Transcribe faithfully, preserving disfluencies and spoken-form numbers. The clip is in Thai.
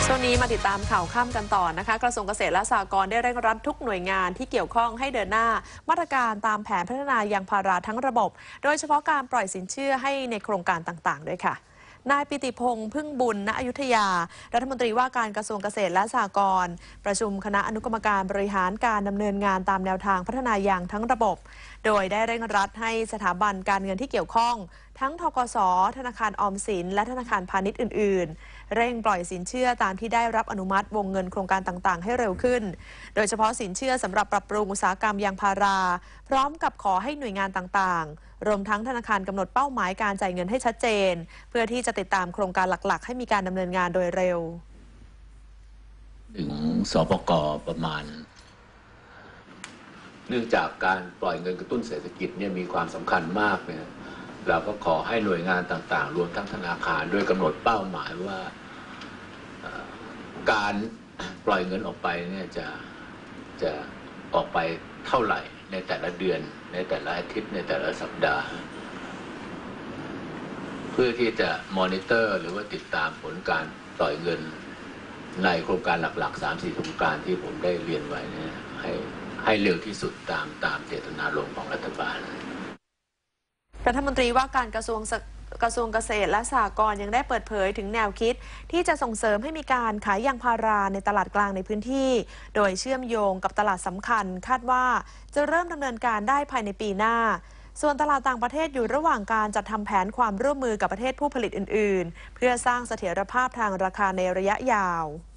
ช่วงนี้มาติดตามข่าวค่ำกันต่อนะคะกระทรวงเกษตรและสหกรณ์ได้เร่งรัดทุกหน่วยงานที่เกี่ยวข้องให้เดินหน้ามาตรการตามแผนพัฒนายางพาราทั้งระบบ โดยเฉพาะการปล่อยสินเชื่อให้ในโครงการต่างๆด้วยค่ะนายปิติพงษ์พึ่งบุญณอยุธยารัฐมนตรีว่าการกระทรวงเกษตรและสหกรณ์ประชุมคณะอนุกรรมการบริหารการดำเนินงานตามแนวทางพัฒนายางทั้งระบบโดยได้เร่งรัดให้สถาบันการเงินที่เกี่ยวข้องทั้งธกส.ธนาคารออมสินและธนาคารพาณิชย์อื่นๆเร่งปล่อยสินเชื่อตามที่ได้รับอนุมัติวงเงินโครงการต่างๆให้เร็วขึ้นโดยเฉพาะสินเชื่อสำหรับปรับปรุงอุตสาหกรรมยางพาราพร้อมกับขอให้หน่วยงานต่างๆรวมทั้งธนาคารกำหนดเป้าหมายการจ่ายเงินให้ชัดเจนเพื่อที่จะติดตามโครงการหลักๆให้มีการดำเนินงานโดยเร็วถึงสปก.ประมาณเนื่องจากการปล่อยเงินกระตุ้นเศรษฐกิจเนี่ยมีความสำคัญมากเนี่ยเราก็ขอให้หน่วยงานต่างๆรวมทั้งธนาคารโดยกำหนดเป้าหมายว่าการปล่อยเงินออกไปเนี่ยจะจะออกไปเท่าไหร่ในแต่ละเดือนในแต่ละอาทิตย์ในแต่ละสัปดาห์เพื่อที่จะมอนิเตอร์หรือว่าติดตามผลการปล่อยเงินในโครงการหลักๆ สามสี่ โครงการที่ผมได้เรียนไว้เนี่ยให้ให้เร็วที่สุดตามตามเจตนารมณ์ของรัฐบาลรัฐมนตรีว่าการกระทรวงกระทรวงเกษตรและสหกรณ์ยังได้เปิดเผยถึงแนวคิดที่จะส่งเสริมให้มีการขายยางพาราในตลาดกลางในพื้นที่โดยเชื่อมโยงกับตลาดสำคัญคาดว่าจะเริ่มดำเนินการได้ภายในปีหน้าส่วนตลาดต่างประเทศอยู่ระหว่างการจัดทำแผนความร่วมมือกับประเทศผู้ผลิตอื่นๆเพื่อสร้างเสถียรภาพทางราคาในระยะยาว